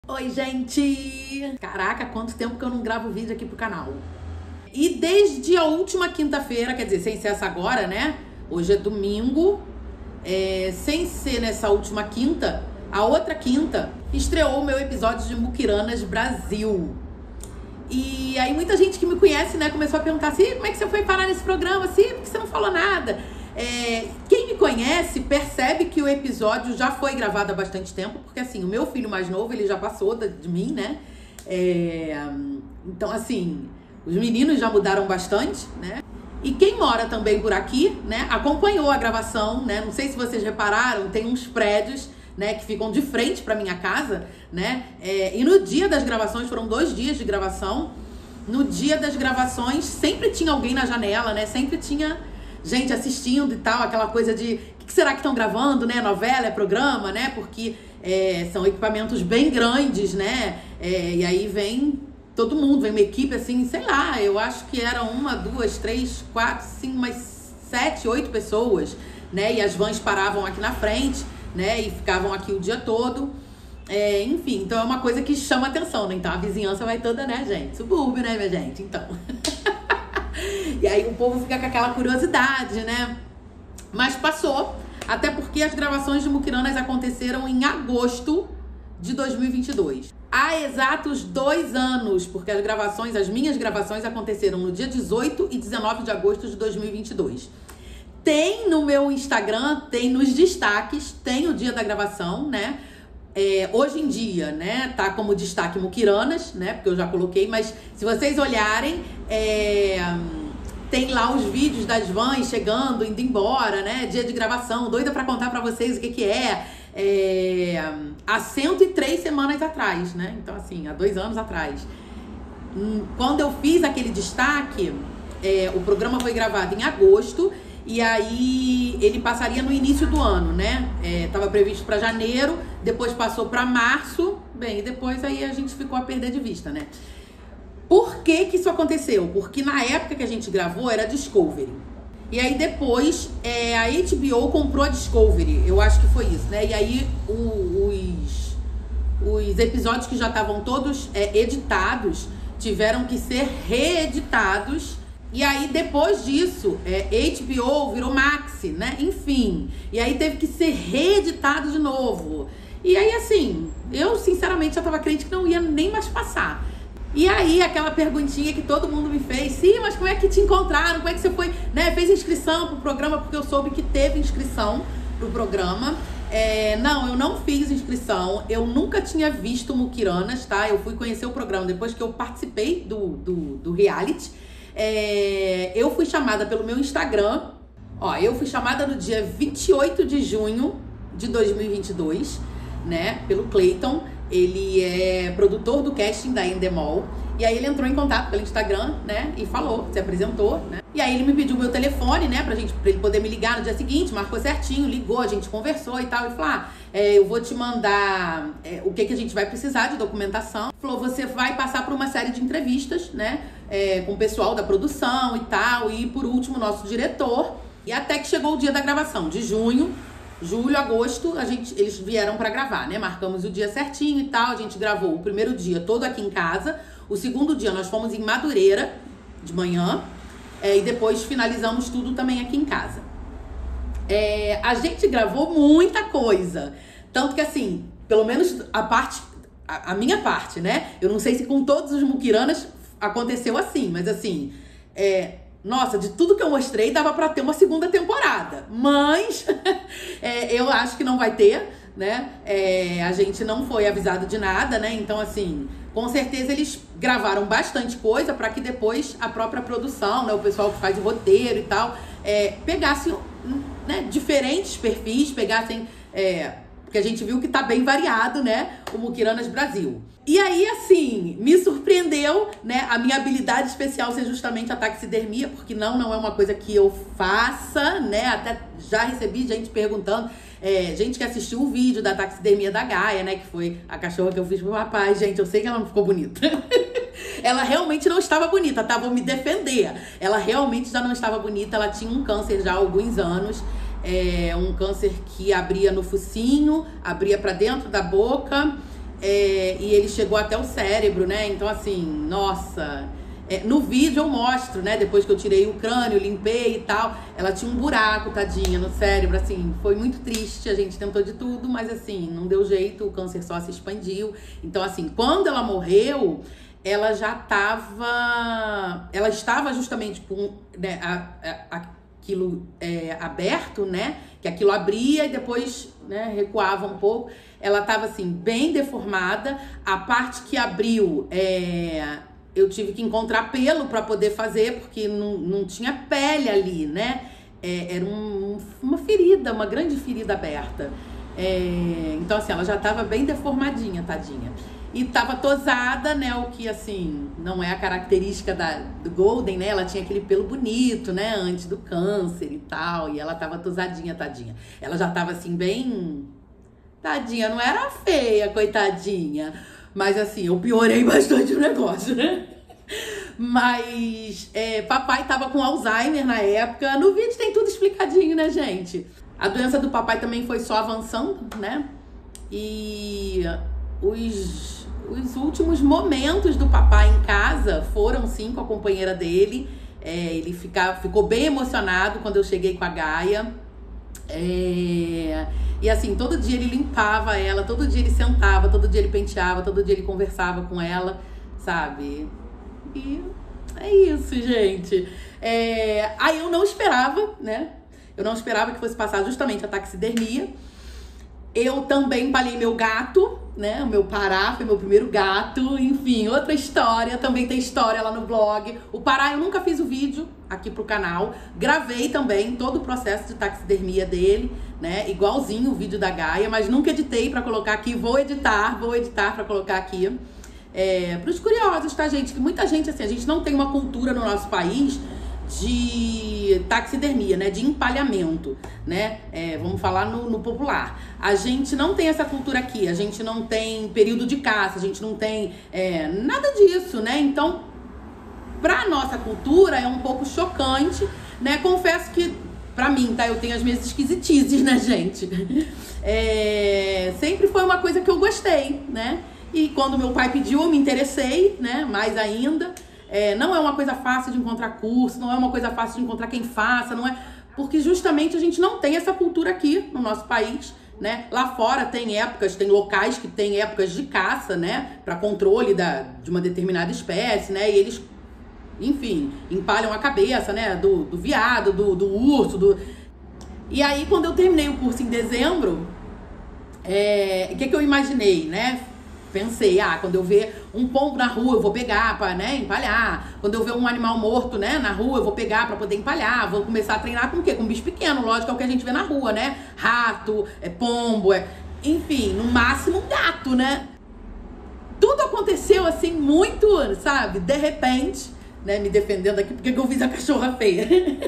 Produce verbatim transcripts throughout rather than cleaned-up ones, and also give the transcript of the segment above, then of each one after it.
Oi, gente! Caraca, quanto tempo que eu não gravo vídeo aqui pro canal. E desde a última quinta-feira, quer dizer, sem ser essa agora, né? Hoje é domingo. É, sem ser nessa última quinta, a outra quinta, estreou o meu episódio de Muquiranas Brasil. E aí muita gente que me conhece, né, começou a perguntar assim, como é que você foi parar nesse programa? Assim, por que você não falou nada? É, quem me conhece percebe que o episódio já foi gravado há bastante tempo, porque assim, o meu filho mais novo, ele já passou de, de mim, né? É, então assim, os meninos já mudaram bastante, né? E quem mora também por aqui, né, acompanhou a gravação, né? Não sei se vocês repararam, tem uns prédios, né, que ficam de frente pra minha casa, né? É, e no dia das gravações, foram dois dias de gravação, no dia das gravações sempre tinha alguém na janela, né? Sempre tinha gente assistindo e tal, aquela coisa de o que será que estão gravando, né? Novela, é programa, né? Porque é, são equipamentos bem grandes, né? É, e aí vem todo mundo, vem uma equipe assim, sei lá, eu acho que era uma, duas, três, quatro, cinco, umas sete, oito pessoas, né? E as vans paravam aqui na frente, né? E ficavam aqui o dia todo. É, enfim, então é uma coisa que chama atenção, né? Então a vizinhança vai toda, né, gente? Subúrbio, né, minha gente? Então. E aí o povo fica com aquela curiosidade, né? Mas passou, até porque as gravações de Muquiranas aconteceram em agosto de dois mil e vinte e dois. Há exatos dois anos, porque as gravações, as minhas gravações aconteceram no dia dezoito e dezenove de agosto de dois mil e vinte e dois. Tem no meu Instagram, tem nos destaques, tem o dia da gravação, né? É, hoje em dia, né, tá como destaque Muquiranas, né, porque eu já coloquei, mas se vocês olharem, é, tem lá os vídeos das vans chegando, indo embora, né, dia de gravação, doida pra contar pra vocês o que que é, é há cento e três semanas atrás, né, então assim, há dois anos atrás. Quando eu fiz aquele destaque, é, o programa foi gravado em agosto, e aí ele passaria no início do ano, né? É, tava previsto para janeiro, depois passou para março, bem, e depois aí a gente ficou a perder de vista, né? Por que que isso aconteceu? Porque na época que a gente gravou era Discovery. E aí depois é, a H B O comprou a Discovery, eu acho que foi isso, né? E aí o, os, os episódios que já estavam todos é, editados tiveram que ser reeditados. E aí, depois disso, é, H B O virou Maxi, né? Enfim. E aí teve que ser reeditado de novo. E aí, assim, eu sinceramente já tava crente que não ia nem mais passar. E aí, aquela perguntinha que todo mundo me fez. Sim, mas como é que te encontraram? Como é que você foi, né? Fez inscrição pro programa? Porque eu soube que teve inscrição pro programa. É, não, eu não fiz inscrição. Eu nunca tinha visto Muquiranas, tá? Eu fui conhecer o programa depois que eu participei do, do, do reality. É, eu fui chamada pelo meu Instagram. Ó, eu fui chamada no dia vinte e oito de junho de dois mil e vinte e dois, né? Pelo Clayton. Ele é produtor do casting da Endemol. E aí ele entrou em contato pelo Instagram, né? E falou, se apresentou, né? E aí ele me pediu meu telefone, né? Pra, gente, pra ele poder me ligar no dia seguinte. Marcou certinho, ligou, a gente conversou e tal. E falou, ah, é, eu vou te mandar é, o que, que a gente vai precisar de documentação. Falou, você vai passar por uma série de entrevistas, né? É, com o pessoal da produção e tal. E por último, nosso diretor. E até que chegou o dia da gravação, de junho, julho, agosto, a gente, eles vieram pra gravar, né? Marcamos o dia certinho e tal. A gente gravou o primeiro dia todo aqui em casa. O segundo dia nós fomos em Madureira, de manhã. É, e depois finalizamos tudo também aqui em casa. É, a gente gravou muita coisa. Tanto que assim, pelo menos a parte, a, a minha parte, né? Eu não sei se com todos os Muquiranas aconteceu assim, mas assim, é, nossa, de tudo que eu mostrei dava pra ter uma segunda temporada. Mas é, eu acho que não vai ter, né? É, a gente não foi avisado de nada, né? Então assim, com certeza eles gravaram bastante coisa para que depois a própria produção, né, o pessoal que faz o roteiro e tal, é, pegasse, né, diferentes perfis, pegassem, é, porque a gente viu que tá bem variado, né, o Muquiranas Brasil. E aí, assim, me surpreendeu, né, a minha habilidade especial ser justamente a taxidermia, porque não, não é uma coisa que eu faça, né, até já recebi gente perguntando, é, gente que assistiu o vídeo da taxidermia da Gaia, né, que foi a cachorra que eu fiz pro papai. Gente, eu sei que ela não ficou bonita. Ela realmente não estava bonita, tá? Vou me defender. Ela realmente já não estava bonita, ela tinha um câncer já há alguns anos. É um câncer que abria no focinho, abria pra dentro da boca. é, e ele chegou até o cérebro, né? Então, assim, nossa... É, no vídeo eu mostro, né? Depois que eu tirei o crânio, limpei e tal, ela tinha um buraco, tadinha, no cérebro, assim, foi muito triste, a gente tentou de tudo, mas assim, não deu jeito, o câncer só se expandiu. Então, assim, quando ela morreu, ela já tava, ela estava justamente com, né, a, a, aquilo é, aberto, né? Que aquilo abria e depois, né, recuava um pouco. Ela tava, assim, bem deformada. A parte que abriu, é... eu tive que encontrar pelo para poder fazer, porque não, não tinha pele ali, né? É, era um, uma ferida, uma grande ferida aberta. É, então, assim, ela já estava bem deformadinha, tadinha. E tava tosada, né? O que, assim, não é a característica da, do Golden, né? Ela tinha aquele pelo bonito, né? Antes do câncer e tal. E ela tava tosadinha, tadinha. Ela já tava, assim, bem... Tadinha, não era feia, coitadinha. Mas assim, eu piorei bastante o negócio, né? Mas é, papai tava com Alzheimer na época. No vídeo tem tudo explicadinho, né, gente? A doença do papai também foi só avançando, né? E os, os últimos momentos do papai em casa foram, sim, com a companheira dele. É, ele fica, ficou bem emocionado quando eu cheguei com a Gaia. É... E assim, todo dia ele limpava ela, todo dia ele sentava, todo dia ele penteava, todo dia ele conversava com ela, sabe? E é isso, gente. É... Aí eu não esperava, né? Eu não esperava que fosse passar justamente a taxidermia. Eu também empalhei meu gato, né? O meu Pará foi meu primeiro gato. Enfim, outra história. Também tem história lá no blog. O Pará eu nunca fiz o vídeo aqui pro canal. Gravei também todo o processo de taxidermia dele, né? Igualzinho o vídeo da Gaia, mas nunca editei pra colocar aqui. Vou editar, vou editar pra colocar aqui. É, pros curiosos, tá, gente? Que muita gente, assim, a gente não tem uma cultura no nosso país de taxidermia, né, de empalhamento, né, é, vamos falar no, no popular. A gente não tem essa cultura aqui, a gente não tem período de caça, a gente não tem é, nada disso, né, então, pra nossa cultura é um pouco chocante, né, confesso que, pra mim, tá, eu tenho as minhas esquisitizes, né, gente, é, sempre foi uma coisa que eu gostei, né, e quando meu pai pediu, eu me interessei, né, mais ainda. É, não é uma coisa fácil de encontrar curso, não é uma coisa fácil de encontrar quem faça, não é... Porque justamente a gente não tem essa cultura aqui no nosso país, né? Lá fora tem épocas, tem locais que tem épocas de caça, né? Para controle da, de uma determinada espécie, né? E eles, enfim, empalham a cabeça, né? Do, do veado, do, do urso, do... E aí, quando eu terminei o curso em dezembro, é... o que que eu imaginei, né? Pensei, ah, quando eu ver um pombo na rua, eu vou pegar pra, né, empalhar. Quando eu ver um animal morto, né, na rua, eu vou pegar pra poder empalhar. Vou começar a treinar com o quê? Com bicho pequeno, lógico, é o que a gente vê na rua, né? Rato, é pombo, é... enfim, no máximo um gato, né? Tudo aconteceu, assim, muito, sabe? De repente, né, me defendendo aqui, porque eu fiz a cachorra feia.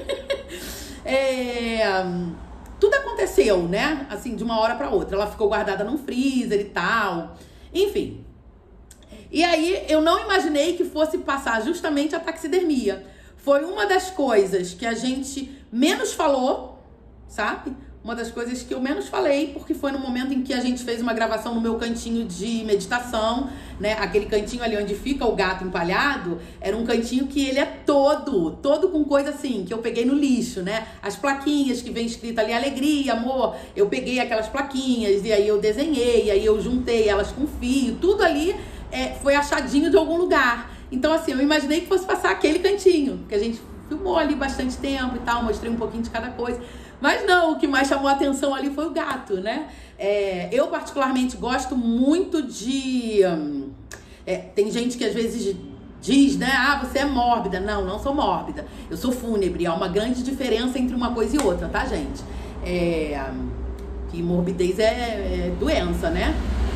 é... Tudo aconteceu, né? Assim, de uma hora pra outra. Ela ficou guardada num freezer e tal... Enfim, e aí eu não imaginei que fosse passar justamente a taxidermia. Foi uma das coisas que a gente menos falou, sabe? Uma das coisas que eu menos falei, porque foi no momento em que a gente fez uma gravação no meu cantinho de meditação, né? Aquele cantinho ali onde fica o gato empalhado, era um cantinho que ele é todo, todo com coisa assim, que eu peguei no lixo, né? As plaquinhas que vem escrita ali, alegria, amor, eu peguei aquelas plaquinhas e aí eu desenhei, e aí eu juntei elas com fio, tudo ali é, foi achadinho de algum lugar. Então assim, eu imaginei que fosse passar aquele cantinho, que a gente filmou ali bastante tempo e tal, mostrei um pouquinho de cada coisa. Mas não, o que mais chamou a atenção ali foi o gato, né? É, eu particularmente gosto muito de... Hum, é, tem gente que às vezes diz, né? Ah, você é mórbida. Não, não sou mórbida. Eu sou fúnebre. Há uma grande diferença entre uma coisa e outra, tá, gente? É, que morbidez é, é doença, né?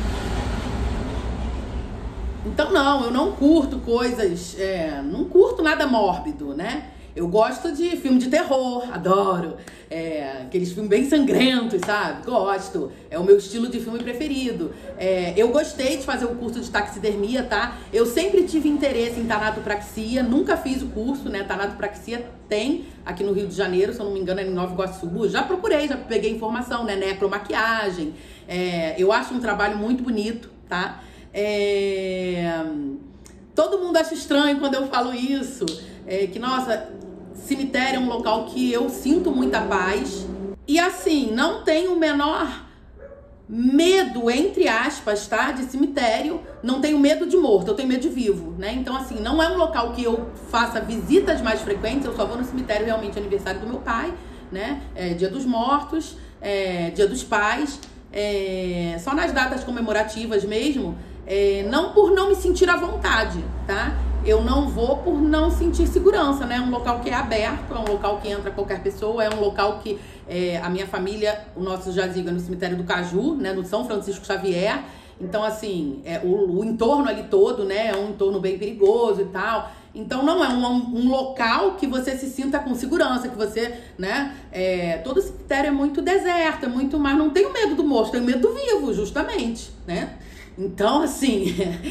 Então, não, eu não curto coisas... É, não curto nada mórbido, né? Eu gosto de filme de terror, adoro. É, aqueles filmes bem sangrentos, sabe? Gosto. É o meu estilo de filme preferido. É, eu gostei de fazer o curso de taxidermia, tá? Eu sempre tive interesse em tanatopraxia, nunca fiz o curso, né? Tanatopraxia tem aqui no Rio de Janeiro, se eu não me engano é em Nova Iguaçu. Já procurei, já peguei informação, né? Necromaquiagem. É, eu acho um trabalho muito bonito, tá? É... Todo mundo acha estranho quando eu falo isso, é, que, nossa, cemitério é um local que eu sinto muita paz. E assim, não tenho o menor medo, entre aspas, tá? De cemitério. Não tenho medo de morto, eu tenho medo de vivo, né? Então, assim, não é um local que eu faça visitas mais frequentes. Eu só vou no cemitério realmente aniversário do meu pai, né? É, Dia dos Mortos, é, Dia dos Pais, é, só nas datas comemorativas mesmo. É, não por não me sentir à vontade, tá? Eu não vou por não sentir segurança, né? É um local que é aberto, é um local que entra qualquer pessoa, é um local que é, a minha família, o nosso jazigo é no cemitério do Caju, né? No São Francisco Xavier. Então, assim, é, o, o entorno ali todo, né? É um entorno bem perigoso e tal. Então, não é um, um local que você se sinta com segurança, que você, né? É, todo cemitério é muito deserto, é muito mais... Não tenho medo do morto, tenho medo do vivo, justamente, né? Então, assim,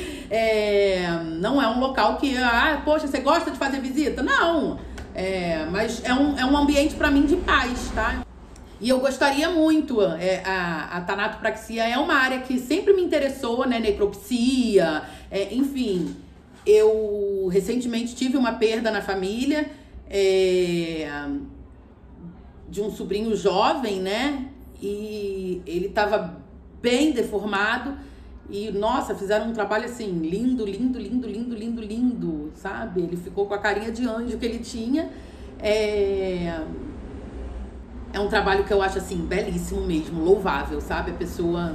é, não é um local que, ah, poxa, você gosta de fazer visita? Não, é, mas é um, é um ambiente pra mim de paz, tá? E eu gostaria muito, é, a, a tanatopraxia é uma área que sempre me interessou, né, necropsia, é, enfim, eu recentemente tive uma perda na família, é, de um sobrinho jovem, né, e ele tava bem deformado. E, nossa, fizeram um trabalho assim, lindo, lindo, lindo, lindo, lindo, lindo, sabe? Ele ficou com a carinha de anjo que ele tinha. É, é um trabalho que eu acho, assim, belíssimo mesmo, louvável, sabe? A pessoa...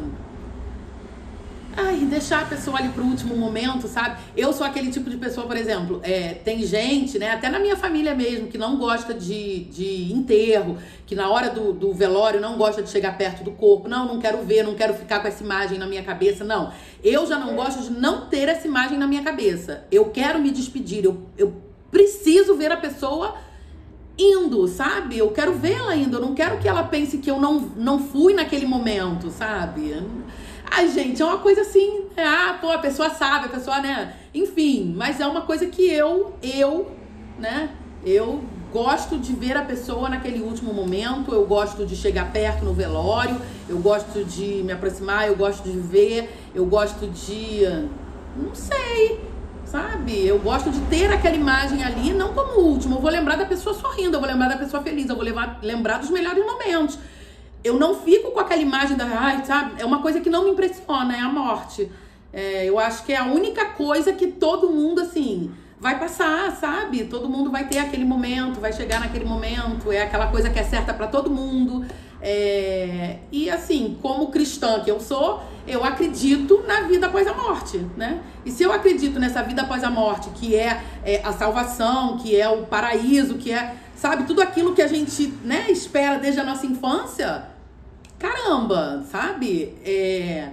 Ai, deixar a pessoa ali pro último momento, sabe? Eu sou aquele tipo de pessoa, por exemplo, é, tem gente, né, até na minha família mesmo, que não gosta de, de enterro, que na hora do, do velório não gosta de chegar perto do corpo. Não, não quero ver, não quero ficar com essa imagem na minha cabeça, não. Eu já não gosto de não ter essa imagem na minha cabeça. Eu quero me despedir, eu, eu preciso ver a pessoa indo, sabe? Eu quero vê-la indo, eu não quero que ela pense que eu não, não fui naquele momento, sabe? Ai, gente, é uma coisa assim, é, ah, pô, a pessoa sabe, a pessoa, né, enfim, mas é uma coisa que eu, eu, né, eu gosto de ver a pessoa naquele último momento, eu gosto de chegar perto no velório, eu gosto de me aproximar, eu gosto de ver, eu gosto de, não sei, sabe, eu gosto de ter aquela imagem ali, não como último, eu vou lembrar da pessoa sorrindo, eu vou lembrar da pessoa feliz, eu vou levar, lembrar dos melhores momentos. Eu não fico com aquela imagem da... Ai, sabe? É uma coisa que não me impressiona, é a morte. É, eu acho que é a única coisa que todo mundo, assim, vai passar, sabe? Todo mundo vai ter aquele momento, vai chegar naquele momento. É aquela coisa que é certa pra todo mundo. É, e, assim, como cristã que eu sou, eu acredito na vida após a morte, né? E se eu acredito nessa vida após a morte, que é, é a salvação, que é o paraíso, que é... Sabe, tudo aquilo que a gente, né, espera desde a nossa infância, caramba, sabe? É...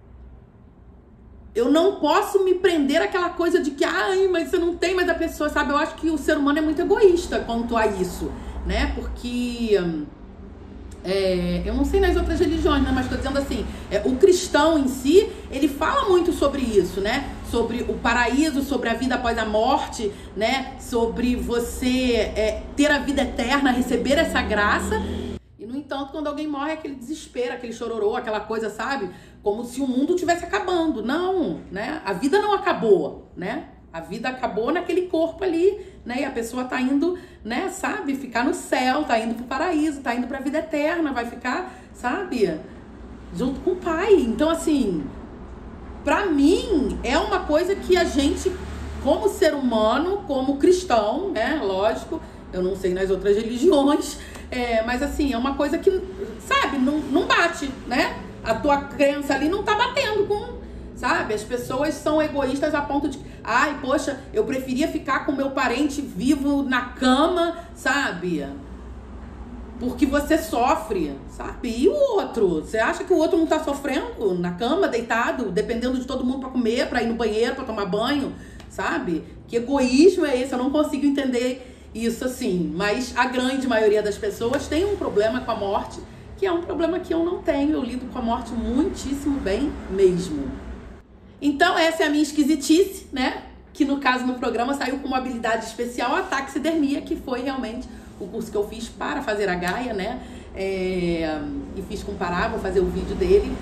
Eu não posso me prender àquela coisa de que, ai, mas você não tem mais a pessoa, sabe? Eu acho que o ser humano é muito egoísta quanto a isso, né? Porque, é, eu não sei nas outras religiões, né? Mas tô dizendo assim, é, o cristão em si, ele fala muito sobre isso, né? Sobre o paraíso, sobre a vida após a morte, né? Sobre você é, ter a vida eterna, receber essa graça. E, no entanto, quando alguém morre, é aquele desespero, aquele chororô, aquela coisa, sabe? Como se o mundo estivesse acabando. Não, né? A vida não acabou, né? A vida acabou naquele corpo ali, né? E a pessoa tá indo, né, sabe? Ficar no céu, tá indo pro paraíso, tá indo pra vida eterna, vai ficar, sabe? Junto com o Pai. Então, assim... Pra mim, é uma coisa que a gente, como ser humano, como cristão, né, lógico, eu não sei nas outras religiões, é, mas assim, é uma coisa que, sabe, não, não bate, né? A tua crença ali não tá batendo com, sabe? As pessoas são egoístas a ponto de, ai, poxa, eu preferia ficar com meu parente vivo na cama, sabe? Porque você sofre, sabe? E o outro? Você acha que o outro não tá sofrendo na cama, deitado, dependendo de todo mundo pra comer, pra ir no banheiro, pra tomar banho, sabe? Que egoísmo é esse? Eu não consigo entender isso assim. Mas a grande maioria das pessoas tem um problema com a morte, que é um problema que eu não tenho. Eu lido com a morte muitíssimo bem mesmo. Então essa é a minha esquisitice, né? Que no caso no programa saiu com uma habilidade especial, a taxidermia, que foi realmente... o curso que eu fiz para fazer a Gaia, né? É, e fiz com o Pará, vou fazer o vídeo dele.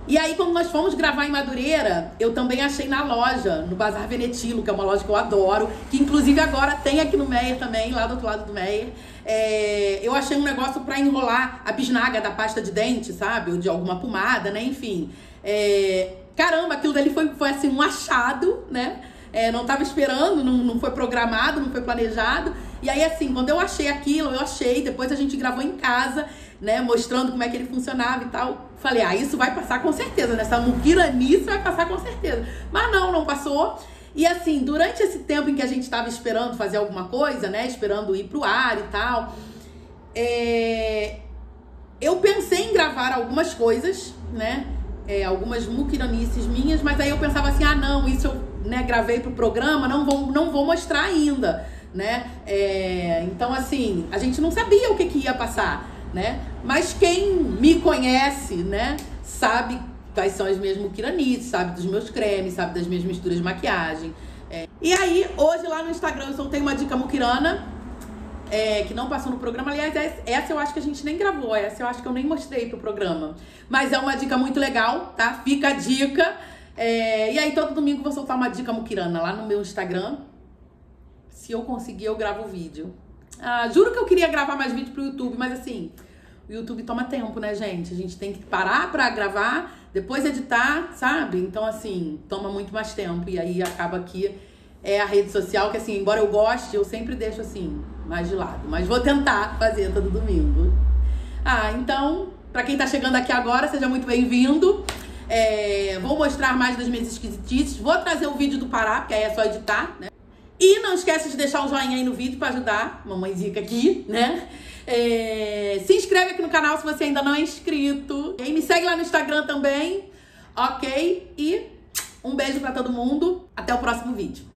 E aí, quando nós fomos gravar em Madureira, eu também achei na loja, no Bazar Venetilo, que é uma loja que eu adoro, que inclusive agora tem aqui no Meier também, lá do outro lado do Meier. É, eu achei um negócio pra enrolar a bisnaga da pasta de dente, sabe? Ou de alguma pomada, né? Enfim. É, caramba, aquilo dali foi, foi assim, um achado, né? É, não tava esperando, não, não foi programado, não foi planejado. E aí, assim, quando eu achei aquilo, eu achei, depois a gente gravou em casa, né, mostrando como é que ele funcionava e tal. Falei, ah, isso vai passar com certeza, né? Essa muquiranice vai passar com certeza. Mas não, não passou. E assim, durante esse tempo em que a gente estava esperando fazer alguma coisa, né, esperando ir pro ar e tal, é... eu pensei em gravar algumas coisas, né, é, algumas muquiranices minhas, mas aí eu pensava assim, ah, não, isso eu, né, gravei pro programa, não vou, não vou mostrar ainda, né? É... Então, assim, a gente não sabia o que, que ia passar, né? Mas quem me conhece, né, sabe quais são as minhas muquiranices, sabe dos meus cremes, sabe das minhas misturas de maquiagem. É. E aí, hoje lá no Instagram eu soltei uma dica muquirana, é, que não passou no programa. Aliás, essa eu acho que a gente nem gravou, essa eu acho que eu nem mostrei pro programa. Mas é uma dica muito legal, tá? Fica a dica. É, e aí, todo domingo eu vou soltar uma dica muquirana lá no meu Instagram. Se eu conseguir, eu gravo o vídeo. Ah, juro que eu queria gravar mais vídeo pro YouTube, mas assim, o YouTube toma tempo, né, gente? A gente tem que parar pra gravar, depois editar, sabe? Então, assim, toma muito mais tempo. E aí acaba que é a rede social que, assim, embora eu goste, eu sempre deixo, assim, mais de lado. Mas vou tentar fazer todo domingo. Ah, então, pra quem tá chegando aqui agora, seja muito bem-vindo. É, vou mostrar mais das minhas esquisitices. Vou trazer o vídeo do Pará, porque aí é só editar, né? E não esquece de deixar o joinha aí no vídeo pra ajudar a mamãe Zica aqui, né? É, se inscreve aqui no canal se você ainda não é inscrito. E me segue lá no Instagram também, ok? E um beijo pra todo mundo. Até o próximo vídeo.